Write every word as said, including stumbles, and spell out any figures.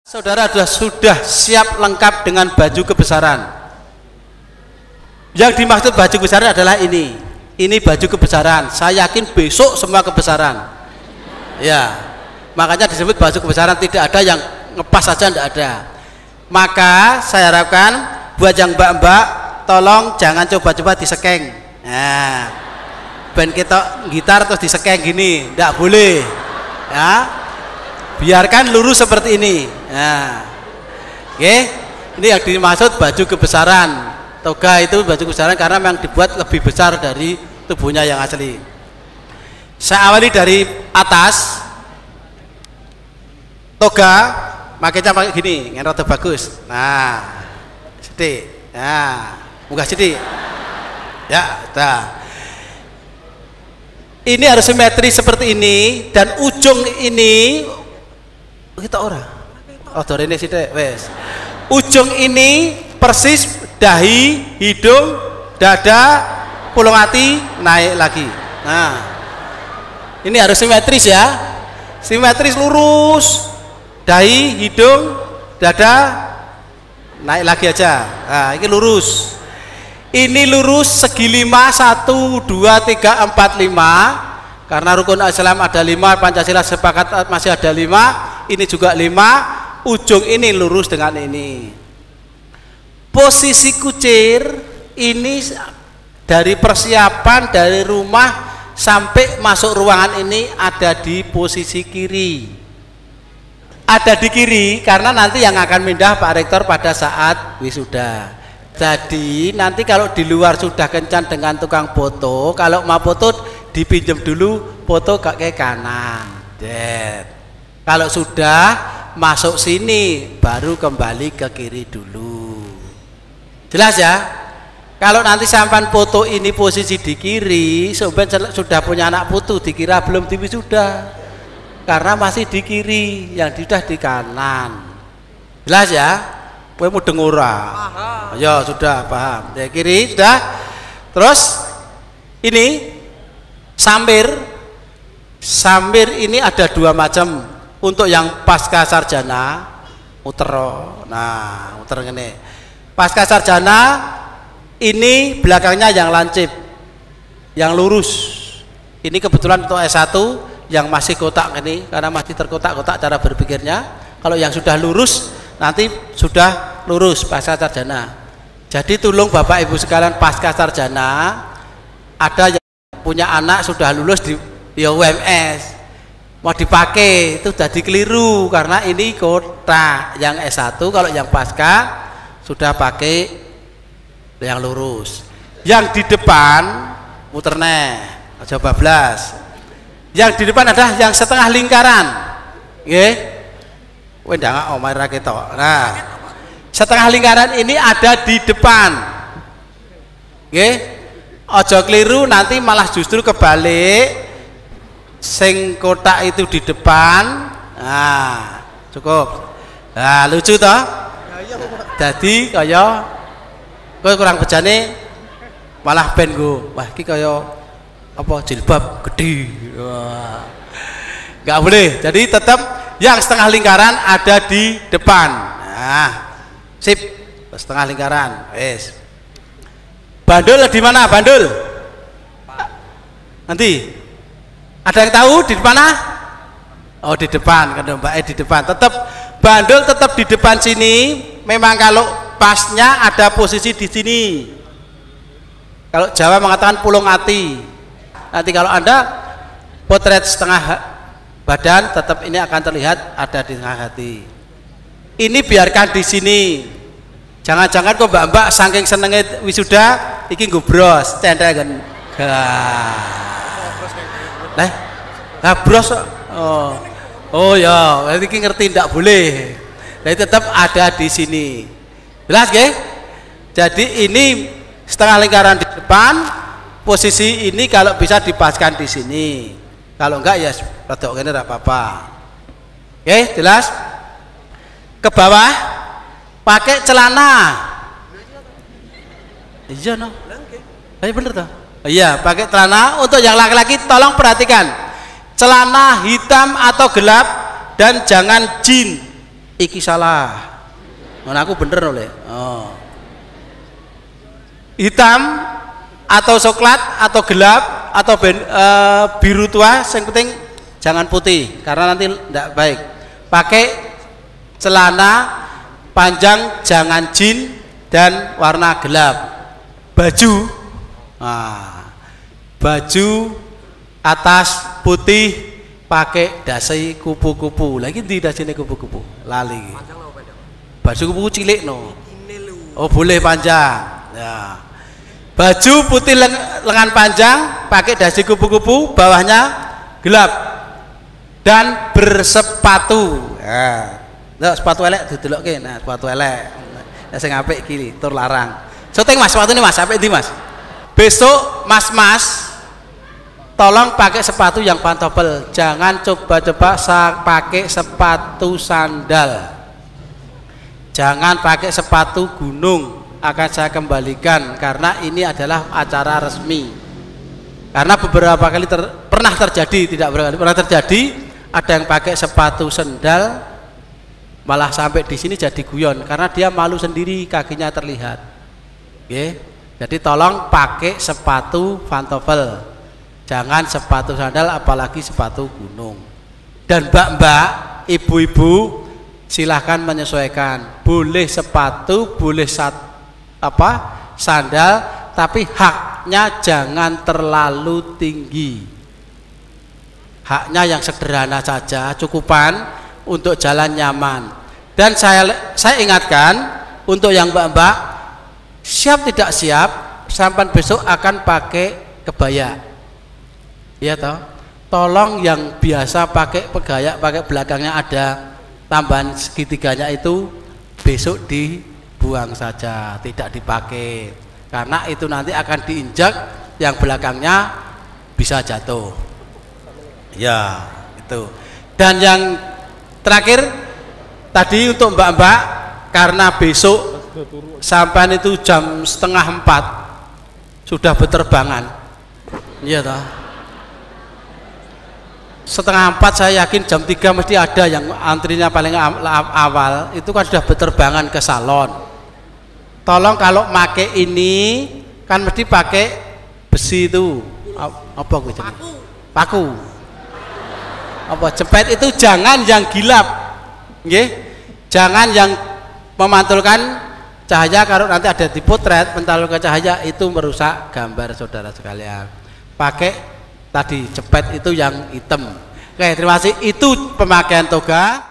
Saudara sudah, sudah siap lengkap dengan baju kebesaran. Yang dimaksud baju kebesaran adalah ini. Ini baju kebesaran. Saya yakin besok semua kebesaran. Ya, makanya disebut baju kebesaran. Tidak ada yang ngepas saja, tidak ada. Maka saya harapkan buat yang mbak-mbak, tolong jangan coba-coba disekeng. Nah, band kita gitar terus disekeng gini, tidak boleh. Ya, biarkan lurus seperti ini. Nah, oke, okay. Ini yang dimaksud baju kebesaran. Toga itu baju kebesaran karena memang dibuat lebih besar dari tubuhnya yang asli. Saya awali dari atas. Toga makanya pakai gini, yang rada bagus. Nah, sedih. Nah, munggah sedih. Ya, dah. Ini harus simetri seperti ini dan ujung ini kita orang. Oh, ini sih deh, wes. Ujung ini persis dahi, hidung, dada, pulung hati naik lagi. Nah, ini harus simetris ya, simetris lurus, dahi, hidung, dada naik lagi aja. Nah, ini lurus. Ini lurus segi lima, satu, dua, tiga, empat, lima. Karena rukun Islam ada lima, Pancasila sepakat masih ada lima. Ini juga lima. Ujung ini lurus dengan ini. Posisi kucir ini dari persiapan dari rumah sampai masuk ruangan ini ada di posisi kiri. Ada di kiri karena nanti yang akan pindah Pak Rektor pada saat wisuda. Jadi nanti kalau di luar sudah kencan dengan tukang foto, kalau mau foto dipinjam dulu, foto ke kanan. Dead. Kalau sudah masuk sini baru kembali ke kiri dulu. Jelas ya? Kalau nanti sampan foto ini posisi di kiri, sebenarnya sudah punya anak putu dikira belum diwisuda. Karena masih di kiri, yang sudah di kanan. Jelas ya? Kowe mudeng ora? Ya sudah paham. Di kiri sudah. Terus ini sambil sambil ini ada dua macam. Untuk yang pasca sarjana utero, nah muter ngene. Pasca sarjana ini belakangnya yang lancip, yang lurus. Ini kebetulan untuk S satu yang masih kotak ini karena masih terkotak-kotak cara berpikirnya. Kalau yang sudah lurus nanti sudah lurus pasca sarjana. Jadi tolong Bapak Ibu sekalian pasca sarjana ada yang punya anak sudah lulus di, di U M S. Mau dipakai itu jadi keliru karena ini kotak yang S satu. Kalau yang pasca sudah pakai yang lurus. Yang di depan muter neh aja bablas. Yang di depan adalah yang setengah lingkaran. Nggih. Kowe ndang omahe ra ketok. Nah, setengah lingkaran ini ada di depan. Nggih. Aja keliru nanti malah justru kebalik. Sing kotak itu di depan. Nah, cukup. Nah, lucu toh? Jadi kaya kowe kurang bejane malah ben go. Wah, iki kaya apa jilbab gede. Wah. Enggak boleh. Jadi tetap yang setengah lingkaran ada di depan. Nah, sip. Setengah lingkaran. Wes. Bandul di mana? Bandul? Nanti ada yang tahu di mana? Oh, di depan kan Mbak eh di depan. Tetap bandul tetap di depan sini. Memang kalau pasnya ada posisi di sini. Kalau Jawa mengatakan pulung hati. Nanti kalau Anda potret setengah badan tetap ini akan terlihat ada di tengah hati. Ini biarkan di sini. Jangan-jangan kok Mbak-mbak saking senengnya wisuda iki gubros cendel kan. Nah, nah bros, oh, oh ya, nanti ngerti tidak boleh. Jadi tetap ada di sini. Jelas, ke? Jadi ini setengah lingkaran di depan, posisi ini kalau bisa dipaskan di sini. Kalau enggak ya, rodok ini tidak apa-apa. Oke, jelas? Ke bawah, pakai celana. Iya, no. Tapi bener toh? Iya, pakai celana. Untuk yang laki-laki tolong perhatikan celana hitam atau gelap dan jangan jeans. Iki salah. Nah, aku bener oleh. Oh. Hitam atau coklat atau gelap atau ben, e, biru tua, yang penting jangan putih karena nanti tidak baik. Pakai celana panjang jangan jin dan warna gelap. Baju, nah, baju atas putih pakai dasi kupu-kupu. Lagi di dasine kupu-kupu. Lali. Baju kupu-kupu cilik no. Oh boleh panjang. Ya. Baju putih leng lengan panjang pakai dasi kupu-kupu, bawahnya gelap dan bersepatu. Ya. Nah, sepatu elek didelokke. Nah, sepatu elek. Nah, sing apik iki tur larang. Syuting Mas, sepatu ini Mas, apik ndi Mas? Besok Mas-mas tolong pakai sepatu yang pantofel. Jangan coba-coba pakai sepatu sandal. Jangan pakai sepatu gunung. Akan saya kembalikan karena ini adalah acara resmi. Karena beberapa kali ter, pernah terjadi, tidak berkali pernah terjadi ada yang pakai sepatu sandal malah sampai di sini jadi guyon karena dia malu sendiri kakinya terlihat. Oke, jadi tolong pakai sepatu pantofel, jangan sepatu sandal apalagi sepatu gunung. Dan mbak-mbak, ibu-ibu silahkan menyesuaikan, boleh sepatu, boleh sat, apa sandal, tapi haknya jangan terlalu tinggi. Haknya yang sederhana saja, cukupan untuk jalan nyaman. Dan saya saya ingatkan untuk yang mbak-mbak, siap tidak siap sampai besok akan pakai kebaya, iya toh. Tolong yang biasa pakai pegaya, pakai belakangnya ada tambahan segitiganya itu besok dibuang saja, tidak dipakai karena itu nanti akan diinjak, yang belakangnya bisa jatuh ya itu. Dan yang terakhir tadi untuk mbak-mbak, karena besok sampai itu jam setengah empat sudah berterbangan, iya toh. Setengah empat saya yakin jam tiga mesti ada yang antrinya paling awal itu kan sudah berterbangan ke salon. Tolong kalau pakai ini kan mesti pakai besi itu apa gue jadi paku apa jepit itu, jangan yang gilap, nggih, jangan yang memantulkan cahaya. Kalau nanti ada di potret mentantulkan cahaya itu merusak gambar saudara sekalian. Pakai tadi cepet itu yang hitam. Oke, terima kasih. Itu pemakaian toga.